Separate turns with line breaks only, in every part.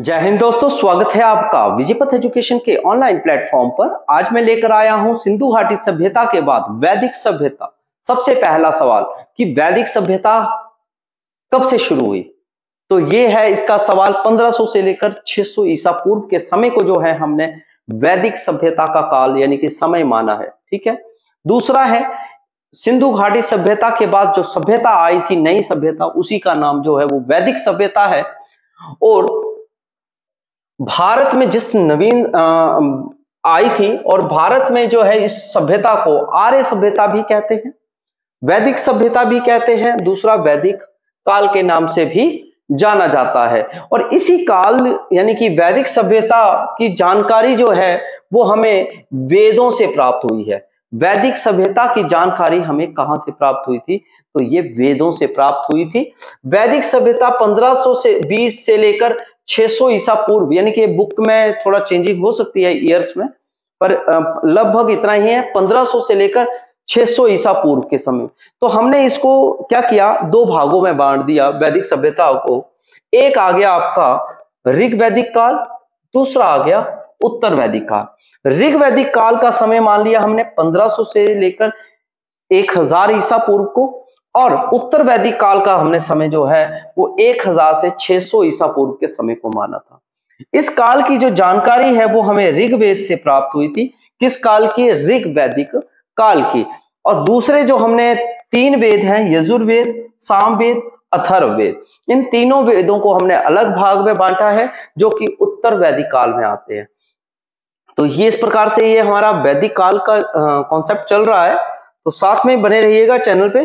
जय हिंद दोस्तों, स्वागत है आपका विजयपथ एजुकेशन के ऑनलाइन प्लेटफॉर्म पर। आज मैं लेकर आया हूं सिंधु घाटी सभ्यता के बाद वैदिक सभ्यता। सबसे पहला सवाल कि वैदिक सभ्यता कब से शुरू हुई, तो ये है इसका सवाल। 1500 से लेकर 600 ईसा पूर्व के समय को जो है हमने वैदिक सभ्यता का काल यानी कि समय माना है। ठीक है। दूसरा है सिंधु घाटी सभ्यता के बाद जो सभ्यता आई थी, नई सभ्यता, उसी का नाम जो है वो वैदिक सभ्यता है। और भारत में जिस नवीन आई थी, और भारत में जो है इस सभ्यता को आर्य सभ्यता भी कहते हैं, वैदिक सभ्यता भी कहते हैं, दूसरा वैदिक काल के नाम से भी जाना जाता है। और इसी काल यानी कि वैदिक सभ्यता की जानकारी जो है वो हमें वेदों से प्राप्त हुई है। वैदिक सभ्यता की जानकारी हमें कहां से प्राप्त हुई थी, तो ये वेदों से प्राप्त हुई थी। वैदिक सभ्यता 1520 से लेकर 600 ईसा पूर्व, यानी कि बुक में थोड़ा चेंजिंग हो सकती है ईयर्स में, पर लगभग इतना ही है, 1500 से लेकर 600 ईसा पूर्व के समय। तो हमने इसको क्या किया, दो भागों में बांट दिया वैदिक सभ्यता को। एक आ गया आपका ऋग वैदिक काल, दूसरा आ गया उत्तर वैदिक काल। ऋग वैदिक काल का समय मान लिया हमने 1500 से लेकर 1000 ईसा पूर्व को, और उत्तर वैदिक काल का हमने समय जो है वो 1000 से 600 ईसा पूर्व के समय को माना था। इस काल की जो जानकारी है वो हमें ऋग्वेद से प्राप्त हुई थी। किस काल की? ऋग वैदिक काल की। और दूसरे जो हमने तीन वेद हैं, यजुर्वेद, सामवेद, अथर्ववेद, इन तीनों वेदों को हमने अलग भाग में बांटा है जो कि उत्तर वैदिक काल में आते हैं। तो ये इस प्रकार से ये हमारा वैदिक काल का कॉन्सेप्ट चल रहा है। तो साथ में बने रहिएगा चैनल पे।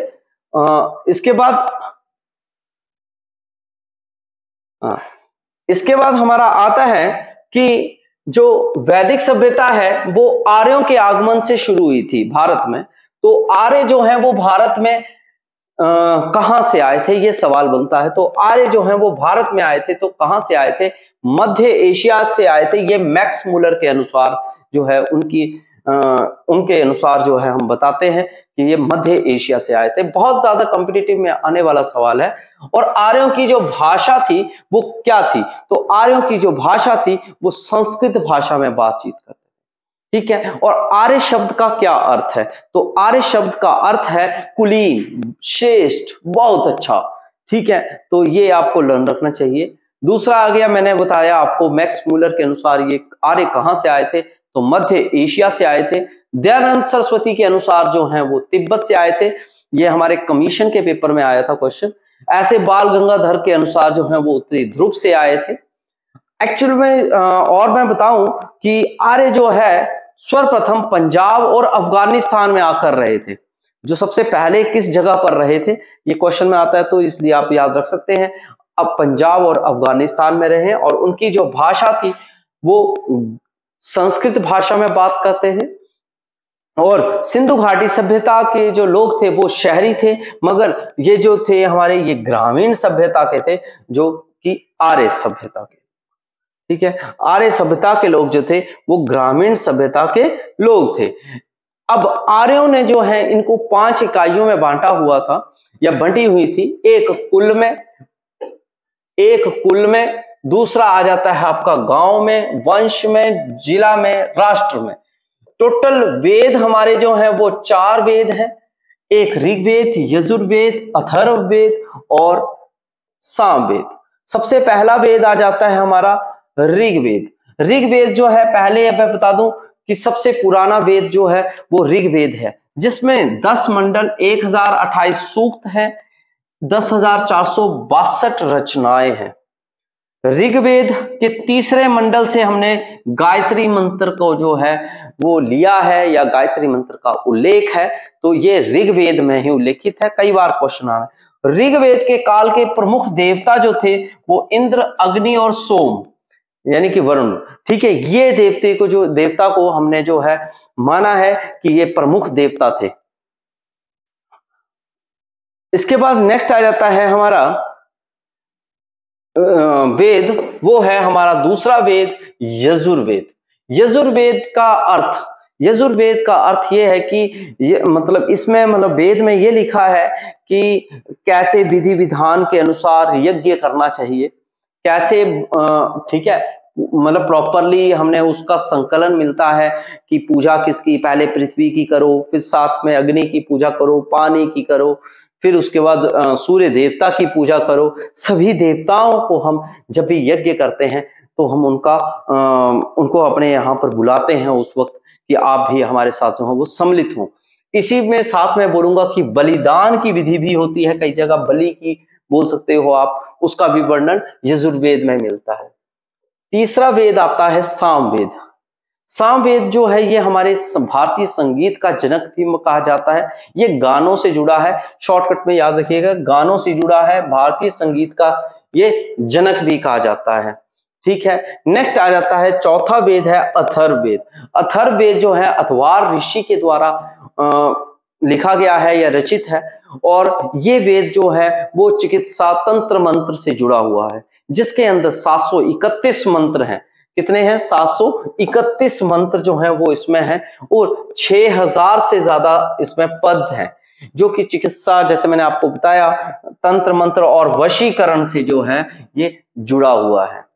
इसके बाद हमारा आता है कि जो वैदिक सभ्यता है वो आर्यों के आगमन से शुरू हुई थी भारत में। तो आर्य जो है वो भारत में कहां से आए थे, ये सवाल बनता है। तो आर्य जो है वो भारत में आए थे, तो कहां से आए थे? मध्य एशिया से आए थे। ये मैक्स मूलर के अनुसार जो है उनके अनुसार जो है हम बताते हैं कि ये मध्य एशिया से आए थे। बहुत ज्यादा कॉम्पिटिटिव में आने वाला सवाल है। और आर्यों की जो भाषा थी वो क्या थी? तो आर्यों की जो भाषा थी वो संस्कृत भाषा में बातचीत करते। ठीक है। और आर्य शब्द का क्या अर्थ है? तो आर्य शब्द का अर्थ है कुलीन, श्रेष्ठ, बहुत अच्छा। ठीक है। तो ये आपको लर्न रखना चाहिए। दूसरा आ गया, मैंने बताया आपको मैक्स मूलर के अनुसार ये आर्य कहां से आए थे, तो मध्य एशिया से आए थे। दयानंद सरस्वती के अनुसार जो है वो तिब्बत से आए थे। ये हमारे कमीशन के पेपर में आया था क्वेश्चन। ऐसे बाल गंगाधर के अनुसार जो है वो उत्तरी ध्रुव से आए थे। एक्चुअल में और मैं बताऊं कि आर्य जो है सर्वप्रथम पंजाब और अफगानिस्तान में आकर रहे थे। जो सबसे पहले किस जगह पर रहे थे ये क्वेश्चन में आता है, तो इसलिए आप याद रख सकते हैं। अब पंजाब और अफगानिस्तान में रहे, और उनकी जो भाषा थी वो संस्कृत भाषा में बात करते थे। और सिंधु घाटी सभ्यता के जो लोग थे वो शहरी थे, मगर ये जो थे हमारे ये ग्रामीण सभ्यता के थे, जो कि आर्य सभ्यता के। ठीक है। आर्य सभ्यता के लोग जो थे वो ग्रामीण सभ्यता के लोग थे। अब आर्यों ने जो है इनको 5 इकाइयों में बांटा हुआ था या बंटी हुई थी। एक कुल में, दूसरा आ जाता है आपका गांव में, वंश में, जिला में, राष्ट्र में। टोटल वेद हमारे जो हैं वो 4 वेद हैं। एक ऋग्वेद, यजुर्वेद, अथर्ववेद और सामवेद। सबसे पहला वेद आ जाता है हमारा ऋग्वेद। ऋग्वेद जो है, पहले मैं बता दूं कि सबसे पुराना वेद जो है वो ऋग्वेद है, जिसमें 10 मंडल, 1028 सूक्त हैं, 10,462 रचनाएं हैं। ऋग्वेद के तीसरे मंडल से हमने गायत्री मंत्र को जो है वो लिया है, या गायत्री मंत्र का उल्लेख है। तो ये ऋग्वेद में ही उल्लेखित है। कई बार क्वेश्चन आ रहा है। ऋग्वेद के काल के प्रमुख देवता जो थे वो इंद्र, अग्नि और सोम यानी कि वरुण। ठीक है। ये देवता को हमने जो है माना है कि ये प्रमुख देवता थे। इसके बाद नेक्स्ट आ जाता है हमारा वेद, वो है हमारा दूसरा वेद यजुर्वेद। यजुर्वेद का अर्थ ये है कि ये मतलब इसमें वेद में ये लिखा है कि कैसे विधि विधान के अनुसार यज्ञ करना चाहिए, कैसे, ठीक है, मतलब प्रॉपरली हमने उसका संकलन मिलता है कि पूजा किसकी, पहले पृथ्वी की करो, फिर साथ में अग्नि की पूजा करो, पानी की करो, फिर उसके बाद सूर्य देवता की पूजा करो। सभी देवताओं को हम जब भी यज्ञ करते हैं तो हम उनको अपने यहाँ पर बुलाते हैं उस वक्त कि आप भी हमारे साथ हो, वो सम्मिलित हो। इसी में साथ में बोलूंगा कि बलिदान की विधि भी होती है, कई जगह बलि की बोल सकते हो आप, उसका भी वर्णन यजुर्वेद में मिलता है। तीसरा वेद आता है सामवेद। सामवेद जो है ये हमारे भारतीय संगीत का जनक भी कहा जाता है। ये गानों से जुड़ा है, शॉर्टकट में याद रखिएगा, गानों से जुड़ा है, भारतीय संगीत का ये जनक भी कहा जाता है। ठीक है, नेक्स्ट आ जाता है चौथा वेद है अथर्ववेद। अथर्ववेद जो है अथवार ऋषि के द्वारा लिखा गया है या रचित है, और ये वेद जो है वो चिकित्सा तंत्र मंत्र से जुड़ा हुआ है, जिसके अंदर 731 मंत्र हैं। कितने हैं? 731 मंत्र जो हैं वो इसमें हैं, और 6000 से ज्यादा इसमें पद हैं, जो कि चिकित्सा, जैसे मैंने आपको बताया, तंत्र मंत्र और वशीकरण से जो है ये जुड़ा हुआ है।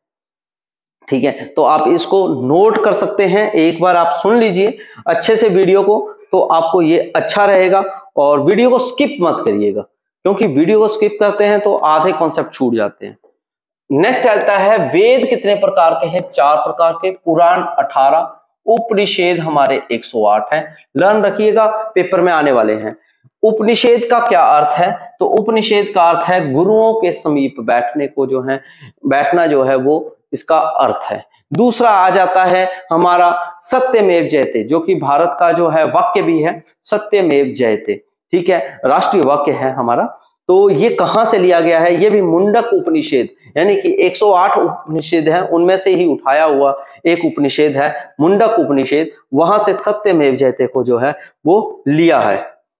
ठीक है, तो आप इसको नोट कर सकते हैं, एक बार आप सुन लीजिए अच्छे से वीडियो को, तो आपको ये अच्छा रहेगा। और वीडियो को स्किप मत करिएगा, क्योंकि वीडियो को स्किप करते हैं तो आधे कॉन्सेप्ट छूट जाते हैं। नेक्स्ट आता है वेद कितने प्रकार के हैं? 4 प्रकार के, पुराण 18, उपनिषेद हमारे 108 हैं। लर्न रखिएगा, पेपर में आने वाले हैं। उपनिषेद का क्या अर्थ है? तो उपनिषेद का अर्थ है गुरुओं के समीप बैठने को, जो है बैठना जो है वो इसका अर्थ है। दूसरा आ जाता है हमारा सत्यमेव जयते, जो कि भारत का जो है वाक्य भी है, सत्यमेव जयते। ठीक है, राष्ट्रीय वाक्य है हमारा। तो ये कहां से लिया गया है? ये भी मुंडक उपनिषेद, यानी कि 108 उपनिषेद है, उनमें से ही उठाया हुआ एक उपनिषेद है मुंडक उपनिषेद, वहां से सत्यमेव जयते को जो है वो लिया है।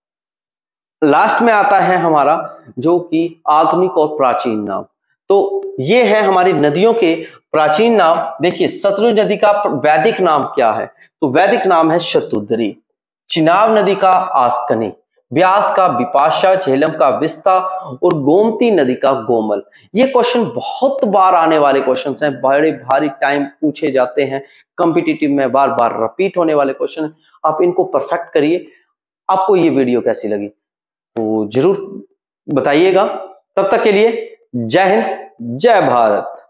लास्ट में आता है हमारा जो कि आधुनिक और प्राचीन नाम। तो ये है हमारी नदियों के प्राचीन नाम। देखिए, सतलुज नदी का वैदिक नाम क्या है? तो वैदिक नाम है शतुद्री, चिनाब नदी का आस्कनी, व्यास का विपाशा, झेलम का विस्ता और गोमती नदी का गोमल। ये क्वेश्चन बहुत बार आने वाले क्वेश्चंस हैं, बड़े भारी टाइम पूछे जाते हैं, कॉम्पिटिटिव में बार बार रिपीट होने वाले क्वेश्चन। आप इनको परफेक्ट करिए। आपको ये वीडियो कैसी लगी तो जरूर बताइएगा। तब तक के लिए जय हिंद, जय भारत।